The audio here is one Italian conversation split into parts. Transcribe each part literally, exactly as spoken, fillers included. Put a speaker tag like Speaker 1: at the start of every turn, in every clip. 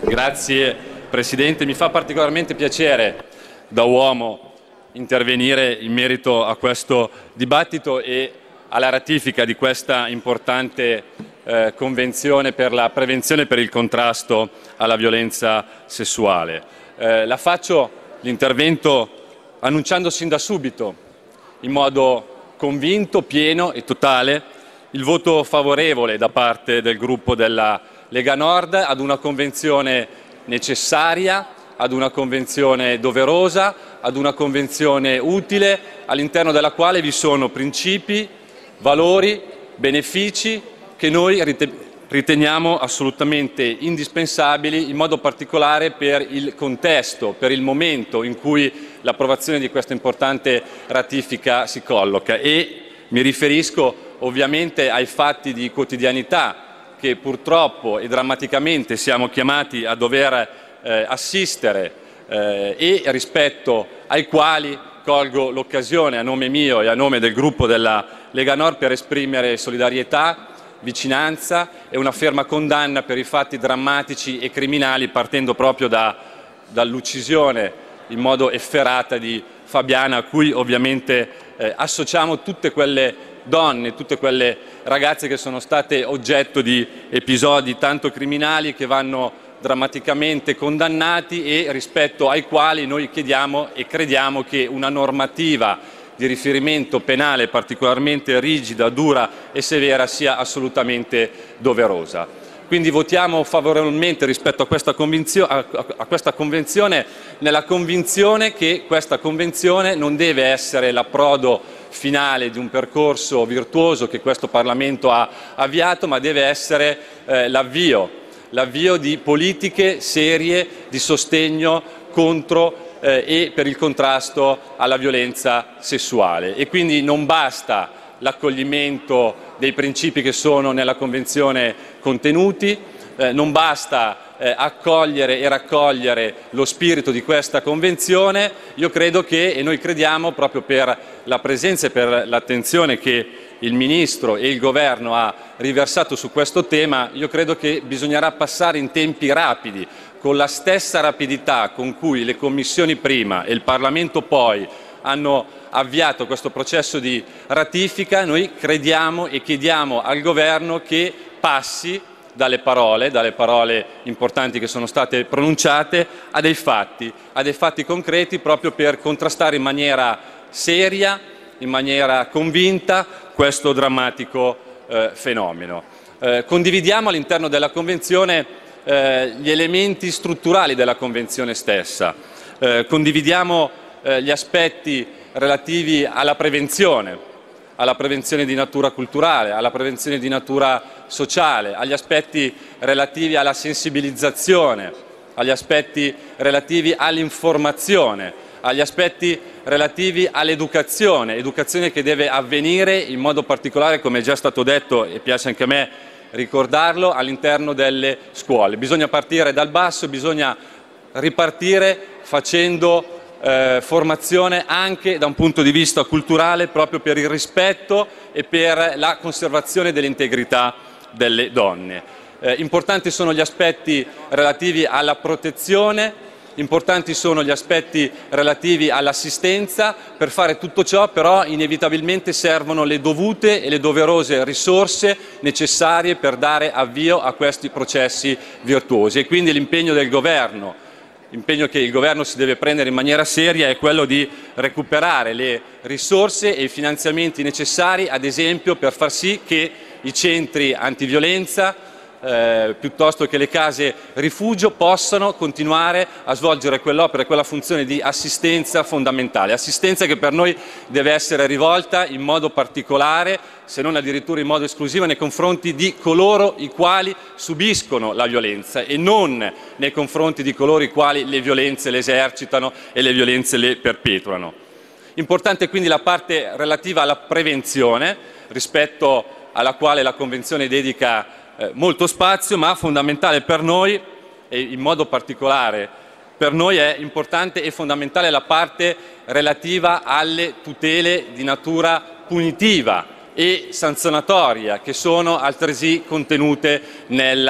Speaker 1: Grazie Presidente, mi fa particolarmente piacere da uomo intervenire in merito a questo dibattito e alla ratifica di questa importante eh, convenzione per la prevenzione e per il contrasto alla violenza sessuale. Eh, la faccio l'intervento annunciando sin da subito, in modo convinto, pieno e totale, il voto favorevole da parte del gruppo della Lega Nord ad una convenzione necessaria, ad una convenzione doverosa, ad una convenzione utile, all'interno della quale vi sono principi, valori, benefici che noi riteniamo assolutamente indispensabili, in modo particolare per il contesto, per il momento in cui l'approvazione di questa importante ratifica si colloca. E mi riferisco ovviamente ai fatti di quotidianità che purtroppo e drammaticamente siamo chiamati a dover eh, assistere eh, e rispetto ai quali colgo l'occasione a nome mio e a nome del gruppo della Lega Nord per esprimere solidarietà, vicinanza e una ferma condanna per i fatti drammatici e criminali, partendo proprio da, dall'uccisione in modo efferata di Fabiana, a cui ovviamente eh, associamo tutte quelle donne, tutte quelle ragazze che sono state oggetto di episodi tanto criminali che vanno drammaticamente condannati e rispetto ai quali noi chiediamo e crediamo che una normativa di riferimento penale particolarmente rigida, dura e severa sia assolutamente doverosa. Quindi votiamo favorevolmente rispetto a questa, a, a questa Convenzione, nella convinzione che questa Convenzione non deve essere l'approdo finale di un percorso virtuoso che questo Parlamento ha avviato, ma deve essere eh, l'avvio, l'avvio di politiche serie di sostegno contro eh, e per il contrasto alla violenza sessuale. E quindi non basta l'accoglimento dei principi che sono nella Convenzione contenuti, eh, non basta eh, accogliere e raccogliere lo spirito di questa Convenzione. Io credo che, e noi crediamo, proprio per la presenza e per l'attenzione che il Ministro e il Governo ha riversato su questo tema, io credo che bisognerà passare in tempi rapidi, con la stessa rapidità con cui le commissioni prima e il Parlamento poi hanno avviato questo processo di ratifica. Noi crediamo e chiediamo al Governo che passi dalle parole, dalle parole importanti che sono state pronunciate, a dei fatti, a dei fatti concreti, proprio per contrastare in maniera seria, in maniera convinta questo drammatico eh, fenomeno. Eh, condividiamo all'interno della Convenzione eh, gli elementi strutturali della Convenzione stessa, eh, condividiamo eh, gli aspetti relativi alla prevenzione, alla prevenzione di natura culturale, alla prevenzione di natura sociale, agli aspetti relativi alla sensibilizzazione, agli aspetti relativi all'informazione, agli aspetti relativi all'educazione, educazione che deve avvenire in modo particolare, come è già stato detto e piace anche a me ricordarlo, all'interno delle scuole. Bisogna partire dal basso, bisogna ripartire facendo Eh, formazione anche da un punto di vista culturale, proprio per il rispetto e per la conservazione dell'integrità delle donne. Eh, importanti sono gli aspetti relativi alla protezione, importanti sono gli aspetti relativi all'assistenza. Per fare tutto ciò però inevitabilmente servono le dovute e le doverose risorse necessarie per dare avvio a questi processi virtuosi, e quindi l'impegno del Governo, L'impegno che il Governo si deve prendere in maniera seria è quello di recuperare le risorse e i finanziamenti necessari, ad esempio, per far sì che i centri antiviolenza eh, piuttosto che le case rifugio possano continuare a svolgere quell'opera e quella funzione di assistenza fondamentale. Assistenza che per noi deve essere rivolta in modo particolare, se non addirittura in modo esclusivo, nei confronti di coloro i quali subiscono la violenza e non nei confronti di coloro i quali le violenze le esercitano e le violenze le perpetuano. Importante quindi la parte relativa alla prevenzione, rispetto alla quale la Convenzione dedica eh, molto spazio, ma fondamentale per noi, e in modo particolare per noi è importante e fondamentale la parte relativa alle tutele di natura punitiva e sanzionatoria che sono altresì contenute nella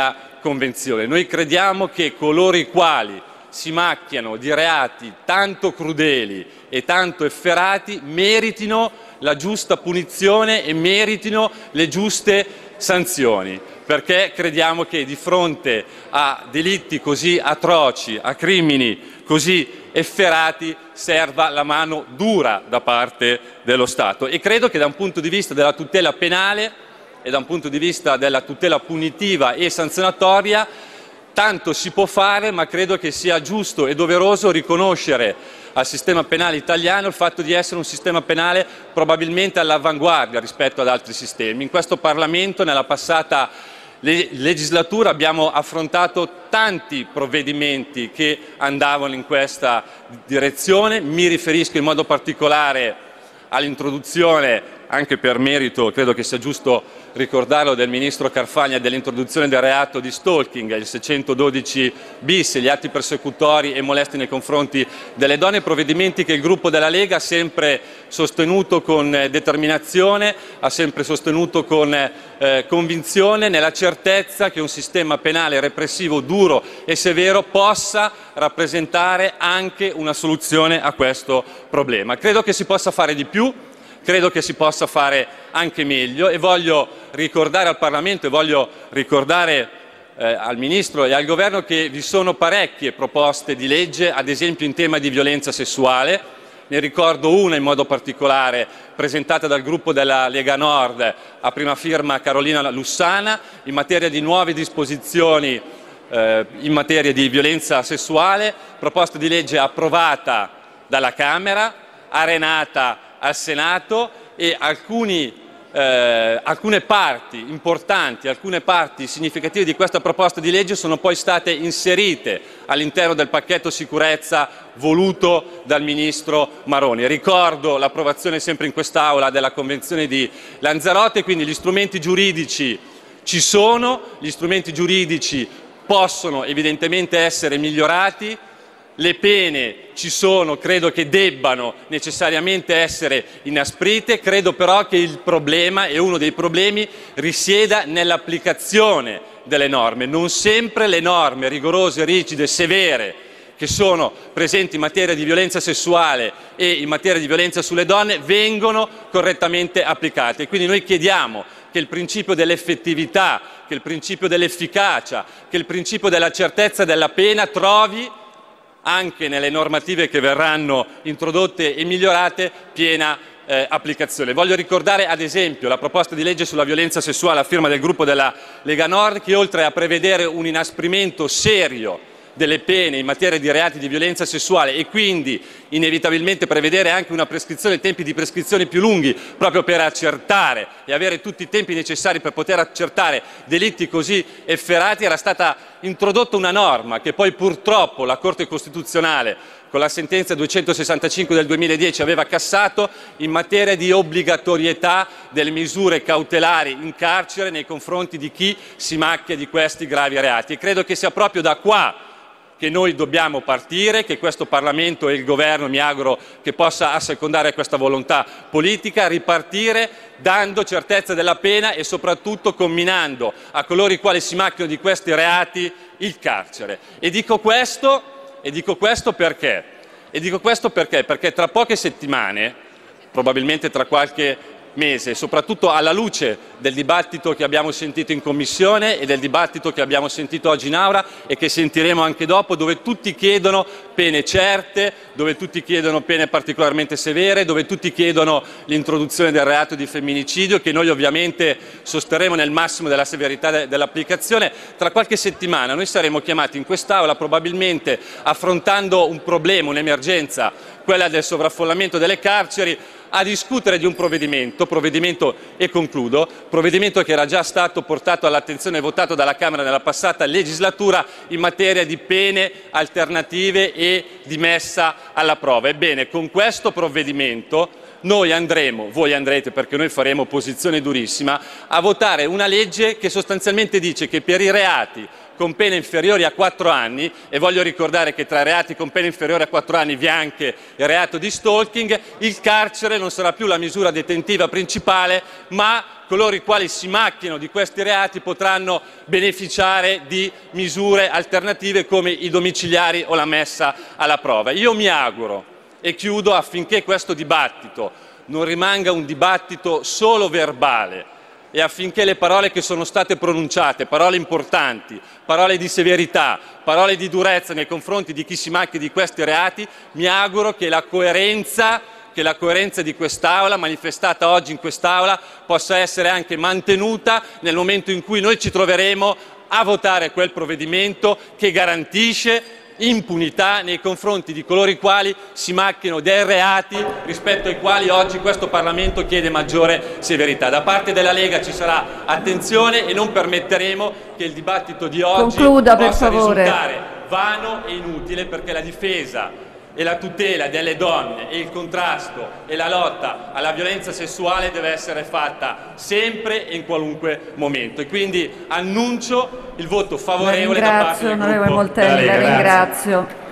Speaker 1: Convenzione. Noi crediamo che coloro i quali si macchiano di reati tanto crudeli e tanto efferati meritino la giusta punizione e meritino le giuste sanzioni, perché crediamo che di fronte a delitti così atroci, a crimini così efferati, serva la mano dura da parte dello Stato. E credo che da un punto di vista della tutela penale e da un punto di vista della tutela punitiva e sanzionatoria tanto si può fare, ma credo che sia giusto e doveroso riconoscere al sistema penale italiano il fatto di essere un sistema penale probabilmente all'avanguardia rispetto ad altri sistemi. In questo Parlamento, nella passata legislatura, abbiamo affrontato tanti provvedimenti che andavano in questa direzione. Mi riferisco in modo particolare all'introduzione, anche per merito, credo che sia giusto ricordarlo, del Ministro Carfagna, dell'introduzione del reato di stalking, il seicentododici bis, gli atti persecutori e molesti nei confronti delle donne, provvedimenti che il gruppo della Lega ha sempre sostenuto con determinazione, ha sempre sostenuto con eh, convinzione, nella certezza che un sistema penale repressivo duro e severo possa rappresentare anche una soluzione a questo problema. Credo che si possa fare di più. Credo che si possa fare anche meglio e voglio ricordare al Parlamento e voglio ricordare eh, al Ministro e al Governo che vi sono parecchie proposte di legge, ad esempio in tema di violenza sessuale. Ne ricordo una in modo particolare presentata dal gruppo della Lega Nord a prima firma Carolina Lussana in materia di nuove disposizioni eh, in materia di violenza sessuale, proposta di legge approvata dalla Camera, arenata al Senato e alcuni, eh, alcune parti importanti, alcune parti significative di questa proposta di legge sono poi state inserite all'interno del pacchetto sicurezza voluto dal Ministro Maroni. Ricordo l'approvazione sempre in quest'Aula della Convenzione di Lanzarote, quindi gli strumenti giuridici ci sono, gli strumenti giuridici possono evidentemente essere migliorati. Le pene ci sono, credo che debbano necessariamente essere inasprite, credo però che il problema e uno dei problemi risieda nell'applicazione delle norme. Non sempre le norme rigorose, rigide, severe che sono presenti in materia di violenza sessuale e in materia di violenza sulle donne vengono correttamente applicate. Quindi noi chiediamo che il principio dell'effettività, che il principio dell'efficacia, che il principio della certezza della pena trovi anche nelle normative che verranno introdotte e migliorate piena eh, applicazione. Voglio ricordare ad esempio la proposta di legge sulla violenza sessuale a firma del gruppo della Lega Nord, che oltre a prevedere un inasprimento serio delle pene in materia di reati di violenza sessuale e quindi inevitabilmente prevedere anche una prescrizione, tempi di prescrizione più lunghi proprio per accertare e avere tutti i tempi necessari per poter accertare delitti così efferati, era stata introdotta una norma che poi purtroppo la Corte Costituzionale con la sentenza duecentosessantacinque del duemiladieci aveva cassato, in materia di obbligatorietà delle misure cautelari in carcere nei confronti di chi si macchia di questi gravi reati. E credo che sia proprio da qua che noi dobbiamo partire, che questo Parlamento e il Governo mi auguro che possa assecondare questa volontà politica, ripartire dando certezza della pena e soprattutto comminando a coloro i quali si macchiano di questi reati il carcere. E dico questo, e dico questo perché? E dico questo perché? Perché tra poche settimane, probabilmente tra qualche mese, soprattutto alla luce del dibattito che abbiamo sentito in Commissione e del dibattito che abbiamo sentito oggi in Aula e che sentiremo anche dopo, dove tutti chiedono pene certe, dove tutti chiedono pene particolarmente severe, dove tutti chiedono l'introduzione del reato di femminicidio, che noi ovviamente sosterremo nel massimo della severità dell'applicazione. Tra qualche settimana noi saremo chiamati in quest'Aula, probabilmente affrontando un problema, un'emergenza, quella del sovraffollamento delle carceri, a discutere di un provvedimento, provvedimento e concludo, provvedimento che era già stato portato all'attenzione e votato dalla Camera nella passata legislatura in materia di pene alternative e di messa alla prova. Ebbene, con questo provvedimento noi andremo, voi andrete perché noi faremo opposizione durissima, a votare una legge che sostanzialmente dice che per i reati con pene inferiori a quattro anni, e voglio ricordare che tra i reati con pene inferiori a quattro anni vi è anche il reato di stalking, il carcere non sarà più la misura detentiva principale, ma coloro i quali si macchiano di questi reati potranno beneficiare di misure alternative come i domiciliari o la messa alla prova. Io mi auguro, e chiudo, affinché questo dibattito non rimanga un dibattito solo verbale, e affinché le parole che sono state pronunciate, parole importanti, parole di severità, parole di durezza nei confronti di chi si macchia di questi reati, mi auguro che la coerenza, che la coerenza di quest'Aula, manifestata oggi in quest'Aula, possa essere anche mantenuta nel momento in cui noi ci troveremo a votare quel provvedimento che garantisce impunità nei confronti di coloro i quali si macchiano dei reati rispetto ai quali oggi questo Parlamento chiede maggiore severità. Da parte della Lega ci sarà attenzione e non permetteremo che il dibattito di oggi
Speaker 2: Concluda, per
Speaker 1: possa
Speaker 2: favore.
Speaker 1: risultare vano e inutile, perché la difesa e la tutela delle donne e il contrasto e la lotta alla violenza sessuale deve essere fatta sempre e in qualunque momento, e quindi annuncio il voto favorevole da parte del
Speaker 2: Ringrazio, onorevole
Speaker 1: gruppo della
Speaker 2: Molteni,
Speaker 1: Lega.
Speaker 2: la
Speaker 1: Grazie.
Speaker 2: ringrazio.